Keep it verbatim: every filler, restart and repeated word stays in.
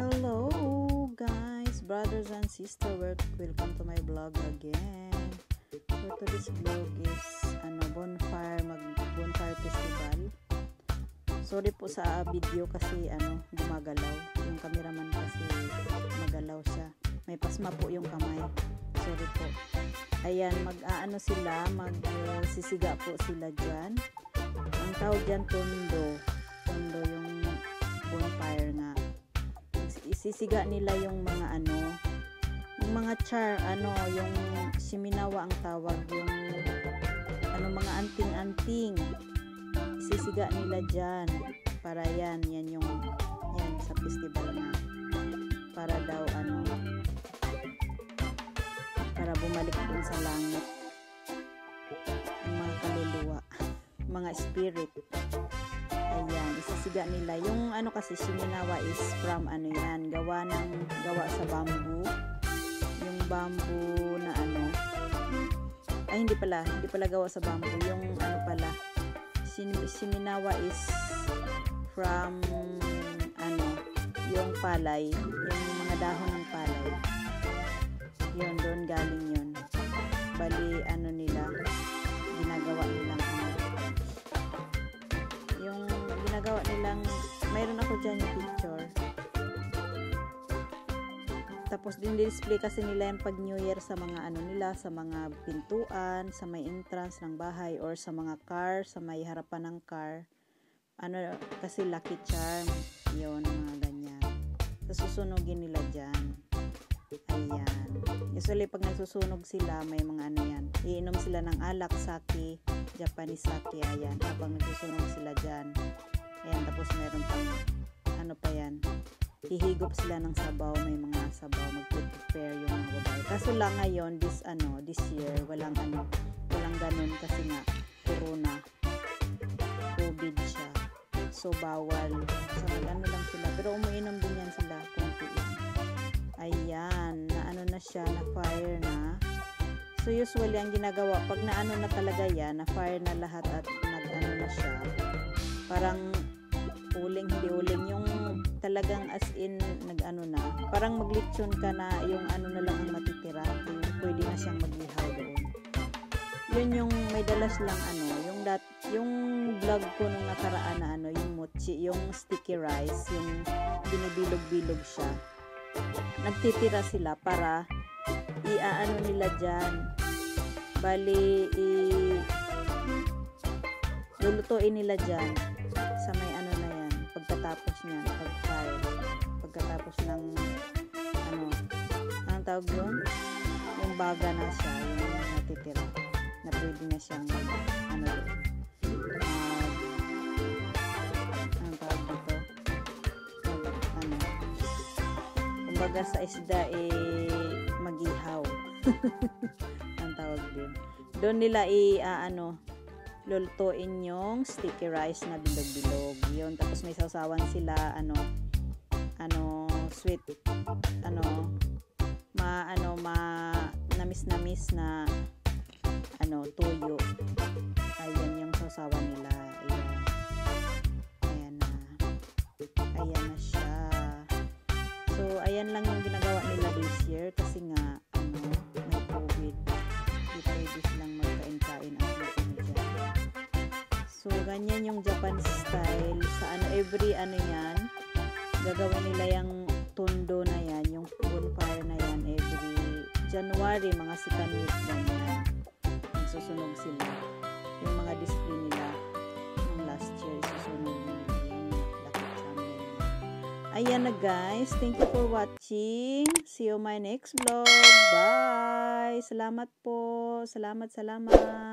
Hello guys, brothers and sisters, welcome to my vlog again. For today's vlog is ano, bonfire, mag bonfire festival. Sorry po sa video kasi ano, gumagalaw. Yung cameraman kasi magalaw siya. May pasma po yung kamay. Sorry po. Ayan, mag-aano sila, mag-sisiga po sila dyan. Ang tawag dyan, tondo. Tondo yung bonfire nga. Isisiga nila yung mga ano, yung mga char, ano, yung siminawa ang tawag, yung ano, mga anting-anting. Isisiga nila dyan. Para yan, yan yung, yan sa festival na. Para daw, ano, para bumalik dun sa langit. Ang mga kaluluwa, mga spirit. Ayan, isasiga nila. Yung ano kasi, siminawa is from ano yan, gawa ng, gawa sa bamboo. Yung bamboo na ano, ay hindi pala, hindi pala gawa sa bamboo. Yung ano pala, sin, siminawa is from, ano, yung palay, yung mga dahon ng palay. Yun, doon galing yun. Bali, ano nila, ginagawa nilang ano, yung ginagawa nilang, mayroon ako dyan yung picture. Tapos din display kasi nila yung pag New Year sa mga ano nila, sa mga pintuan, sa may entrance ng bahay, or sa mga car, sa may harapan ng car. Ano, kasi lucky charm. Yun, mga ganyan. So, susunugin nila dyan. Ayan. Usually, pag nagsusunog sila, may mga ano yan. Iinom sila ng alak, sake, Japanese sake, ayan. Habang nagsusunog sila dyan. Ayan, tapos meron pang, ano pa yan, hihigop sila ng sabaw, may mga sabaw, mag-prepare yung mga babae. Kaso lang ngayon, this, ano, this year, walang, ano, walang ganun kasi nga, corona, COVID siya. So, bawal. So, ano lang sila. Pero umiinom din yan sila, konti yan. Ayan, na ano na siya, na fire na. So, usually, ang ginagawa, pag na ano na talaga yan, na fire na lahat at nag-ano na siya, parang uling, hindi uling, yung talagang as in, nag-ano na, parang maglitsyon ka na, yung ano na lang ang matitira, yung pwede na siyang mag-ihaw doon. Yun yung may dalas lang ano, yung dat, yung vlog ko nung nakaraan na ano, yung mochi, yung sticky rice, yung binibilog-bilog siya. Nagtitira sila para i-aano nila dyan. Bali, i lulutuin nila dyan sa may ano na yan, pagkatapos niyan, pag-fire, pagkatapos ng ano, anong tawag yun? Yung baga na siya, yung natitira, na pwede na siyang ano yun, uh, anong tawag dito? Ano, kumbaga sa isda eh, mag-ihaw. Ang tawag din. Doon nila i, uh, ano, lulutuin yung sticky rice na bilog-bilog. Yun, tapos may sausawan sila, ano, ano, sweet, ano, ma, ano, ma, namis-namis na, ano, tuyo. Ayan yung sausawan nila. Ayan. Ayan na. Ayan na siya. So, ayan lang yung ginagawa nila this year kasi nga, ano, may COVID. Di pwede silang magkain-kain ang Pilipino dyan. So, ganyan yung Japan style. Sa ano, every ano yan, gagawin nila yung tondo na yan, yung bonfire na yan, every January, mga second week ganyan. Susunog sila. Yung mga display nila, yung last year, susunog nila yung lucky charm nila. Ayan na guys. Thank you for watching. See you my next vlog. Bye! Salamat po. Salamat, salamat.